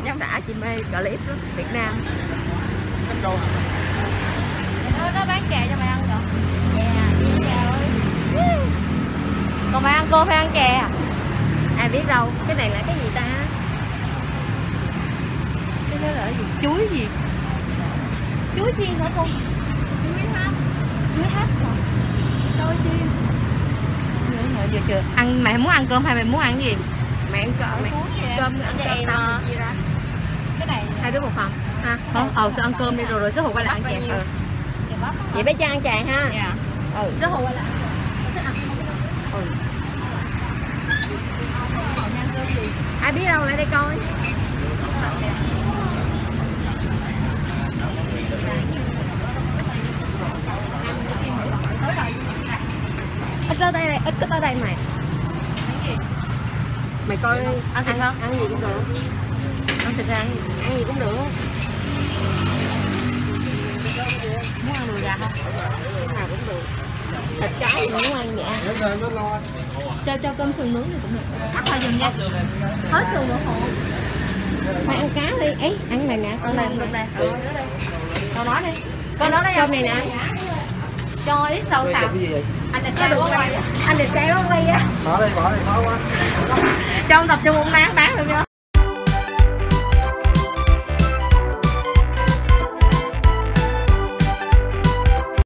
xã chị mê clip lắm, Việt Nam. Nó bán chè cho mày ăn được. Chè ơi. Còn mày ăn cơm hay ăn chè à? Ai biết đâu, cái này là cái gì ta? Cái đó là gì? Chuối gì? Chuối chiên hả con? Chuối hấp hả? Xôi chiên. Giờ chưa ăn, mày muốn ăn cơm hay mày muốn ăn cái gì? Mày ăn cơm, mày cơm ăn cho em tao chia ra. cái này Hai đứa một phần ha. Tôi ăn cơm đi rồi số hụt quay lại ăn chè. Vậy bé Trang ăn chè ha. dạ. Số hụt quay lại. Ai biết đâu, lại đây coi. Ít tới đây, ít tới đây mày. Mày coi ăn thịt không? Ăn gì cũng được. Ăn thịt ra ăn gì cũng được. Muốn ăn đùi gà không? Cái nào cũng được. Thịt chó thì muốn ăn nhẹ. Cho cơm sườn nướng thì cũng được. Bắt thôi dừng nha. Hết sườn nữa hồn. Mày ăn cá đi. Ấy, ăn này nè. Con này Được đây. con nói đi. Con nói Cơm này nè. cho ít rau xào. Anh đẹp trai quá quay á. Anh đẹp trai quá quay á. Bỏ đi, khó quá. Cho ông tập trung ông bán được chưa?